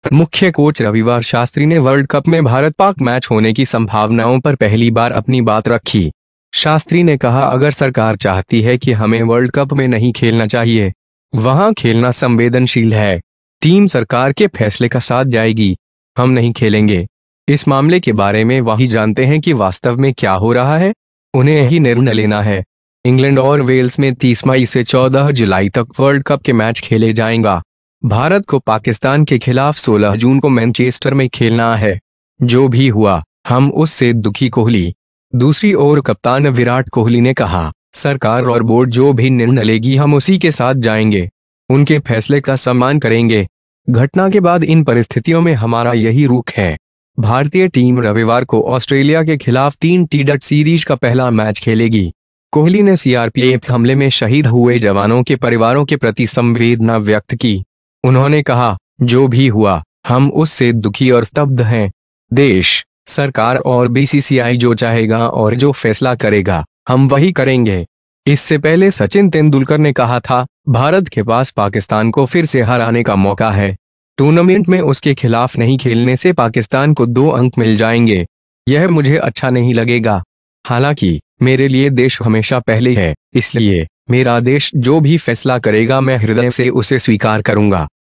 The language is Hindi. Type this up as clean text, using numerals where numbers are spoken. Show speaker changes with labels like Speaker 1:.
Speaker 1: मुख्य कोच रविवार शास्त्री ने वर्ल्ड कप में भारत पाक मैच होने की संभावनाओं पर पहली बार अपनी बात रखी। शास्त्री ने कहा, अगर सरकार चाहती है कि हमें वर्ल्ड कप में नहीं खेलना चाहिए, वहां खेलना संवेदनशील है, टीम सरकार के फैसले का साथ जाएगी, हम नहीं खेलेंगे। इस मामले के बारे में वही जानते हैं कि वास्तव में क्या हो रहा है, उन्हें यही निर्णय लेना है। इंग्लैंड और वेल्स में 30 मई से 14 जुलाई तक वर्ल्ड कप के मैच खेले जाएंगे। भारत को पाकिस्तान के खिलाफ 16 जून को मैनचेस्टर में खेलना है। जो भी हुआ, हम उससे दुखी। कोहली। दूसरी ओर कप्तान विराट कोहली ने कहा, सरकार और बोर्ड जो भी निर्णय लेगी हम उसी के साथ जाएंगे, उनके फैसले का सम्मान करेंगे। घटना के बाद इन परिस्थितियों में हमारा यही रुख है। भारतीय टीम रविवार को ऑस्ट्रेलिया के खिलाफ 3 टी-20 सीरीज का पहला मैच खेलेगी। कोहली ने सीआरपीएफ हमले में शहीद हुए जवानों के परिवारों के प्रति संवेदना व्यक्त की। उन्होंने कहा, जो भी हुआ, हम उससे दुखी और स्तब्ध हैं। देश, सरकार और बीसीसीआई जो चाहेगा और जो फैसला करेगा, हम वही करेंगे। इससे पहले सचिन तेंदुलकर ने कहा था, भारत के पास पाकिस्तान को फिर से हराने का मौका है। टूर्नामेंट में उसके खिलाफ नहीं खेलने से पाकिस्तान को 2 अंक मिल जाएंगे। यह मुझे अच्छा नहीं लगेगा। हालांकि मेरे लिए देश हमेशा पहले है, इसलिए मेरा देश जो भी फैसला करेगा मैं हृदय से उसे स्वीकार करूंगा।